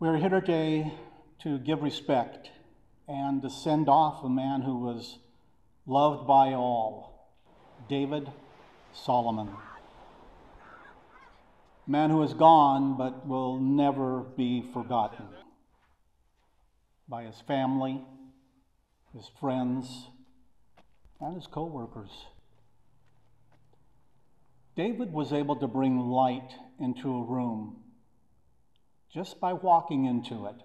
We're here today to give respect and to send off a man who was loved by all, David Solomon. A man who is gone but will never be forgotten by his family, his friends, and his co-workers. David was able to bring light into a room just by walking into it.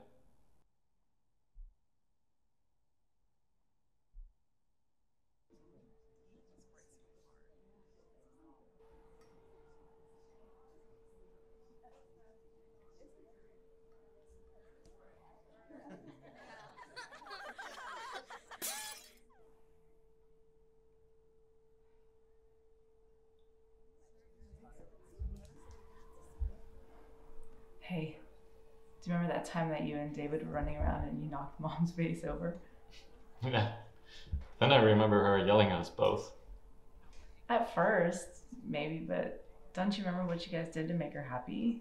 Hey, do you remember that time that you and David were running around and you knocked Mom's vase over? Yeah. Then I remember her yelling at us both. At first, maybe, but don't you remember what you guys did to make her happy?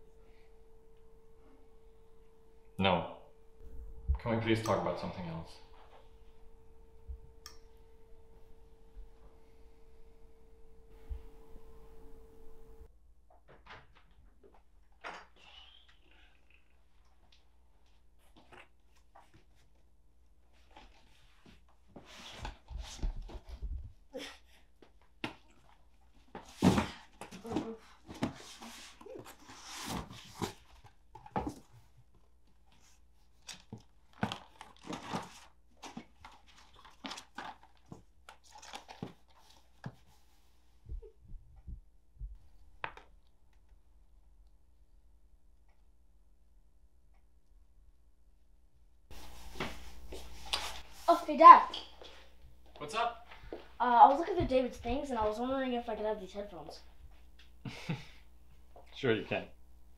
No. Can we please talk about something else? Oh, hey Dad. What's up? I was looking through David's things and I was wondering if I could have these headphones. Sure you can.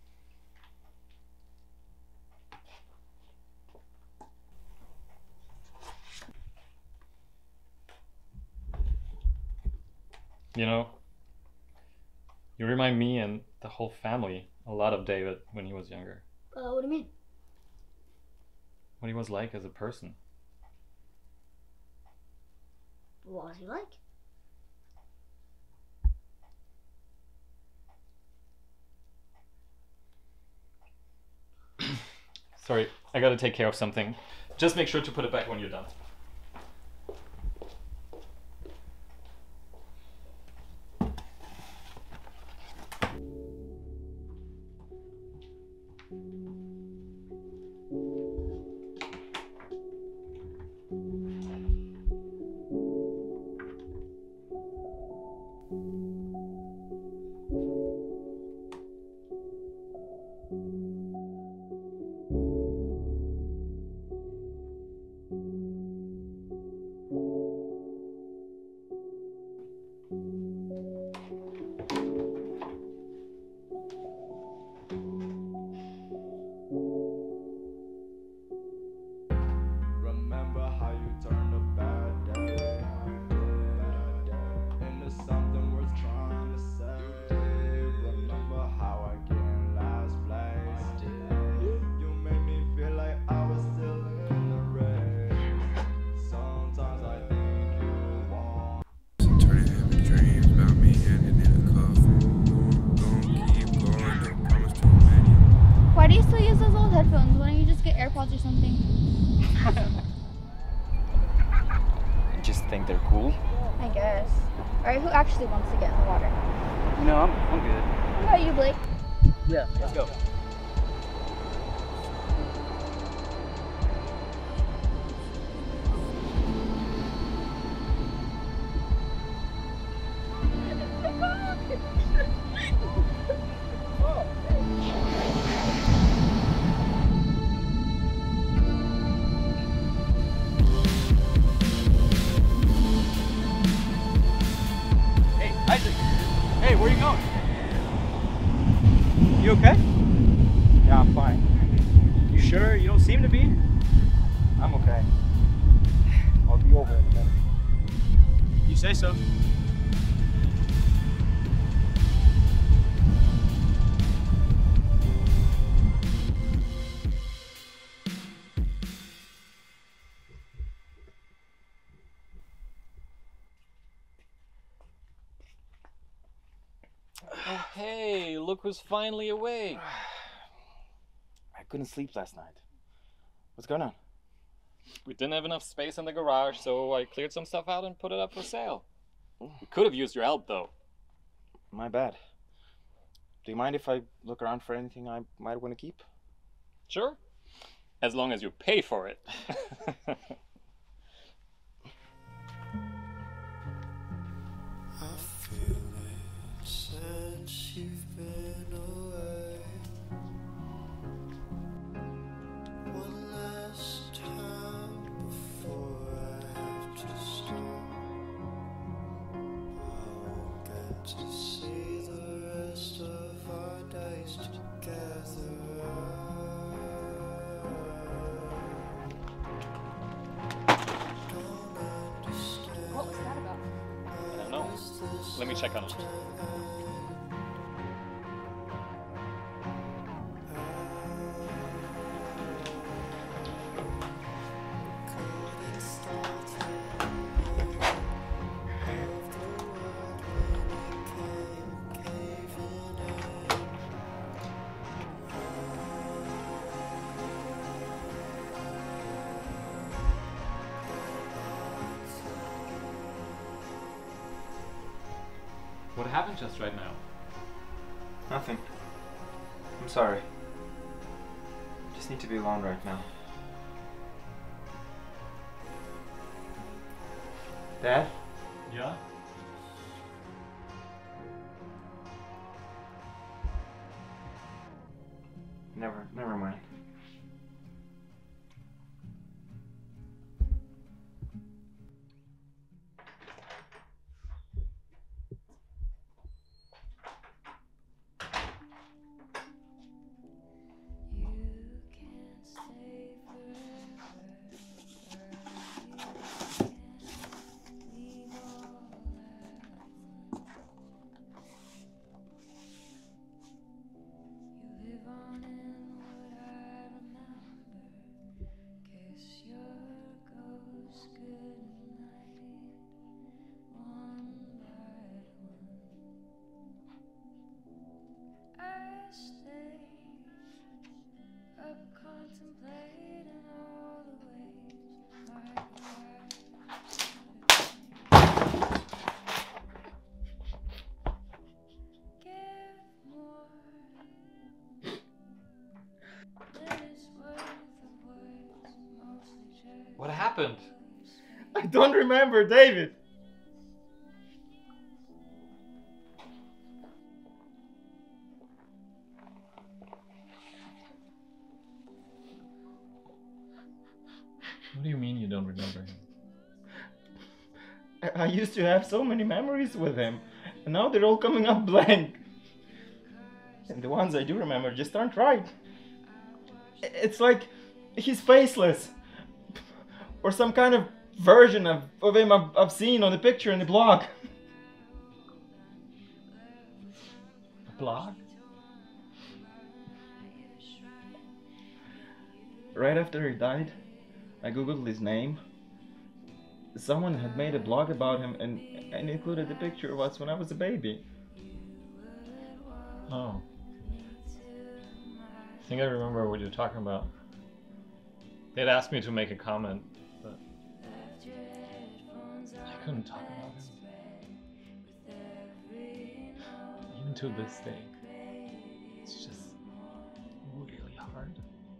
You know, you remind me and the whole family a lot of David when he was younger. What do you mean? What he was like as a person. What was he like? Sorry, I gotta take care of something. Just make sure to put it back when you're done. AirPods or something. Just think they're cool? I guess. Alright, who actually wants to get in the water? No, I'm good. What about you, Blake? Yeah, let's go. Hey, where are you going? You okay? Yeah, I'm fine. You sure? You don't seem to be. I'm okay. I'll be over in a minute. You say so. Hey, look who's finally awake. I couldn't sleep last night. What's going on? We didn't have enough space in the garage, so I cleared some stuff out and put it up for sale. We could have used your help, though. My bad. Do you mind if I look around for anything I might want to keep? Sure. As long as you pay for it. I feel it since you've been away. One last time before I have to stop. I won't get to see the rest of our days together. What was that about? I don't know. Let me check on it. What happened just right now? Nothing. I'm sorry. I just need to be alone right now. Dad? Yeah? Never mind. What happened? I don't remember, David! What do you mean you don't remember him? I used to have so many memories with him, and now they're all coming up blank. And the ones I do remember just aren't right. It's like he's faceless. Or some kind of version of him I've seen on the picture in the blog. A blog? Right after he died, I googled his name. Someone had made a blog about him and included the picture of us when I was a baby. Oh. I think I remember what you're talking about. They'd asked me to make a comment, but I couldn't talk about him. Even to this day, it's just really hard.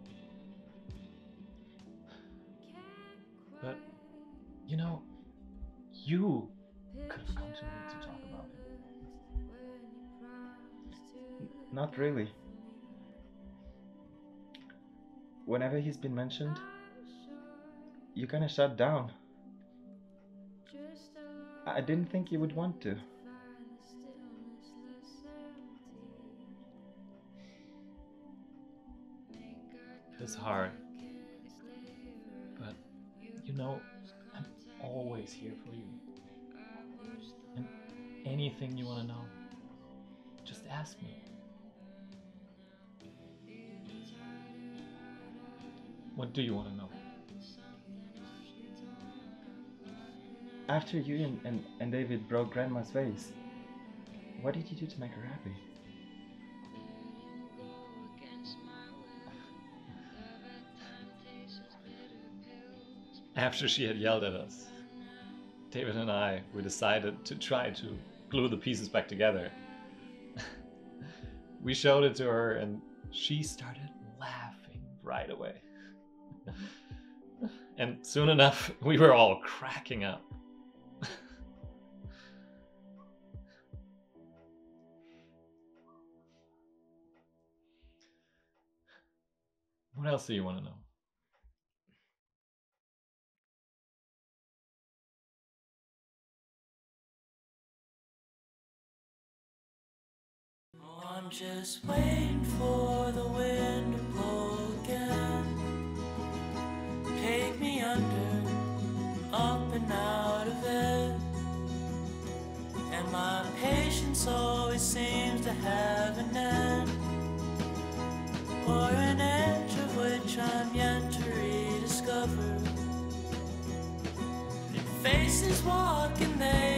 But, you know, you could have come to me to talk about him. Not really. Whenever he's been mentioned, you kind of shut down. I didn't think you would want to. It's hard. But, you know, I'm always here for you. And anything you want to know, just ask me. What do you want to know? After you and David broke Grandma's vase, what did you do to make her happy? after she had yelled at us, David and I, we decided to try to glue the pieces back together. We showed it to her and she started laughing right away. And soon enough, we were all cracking up. What else do you want to know? Oh, I'm just waiting for the wind to blow again. Take me under, up and out of it. And my patience always seems to have an end, or an edge of which I'm yet to rediscover. Faces walk and they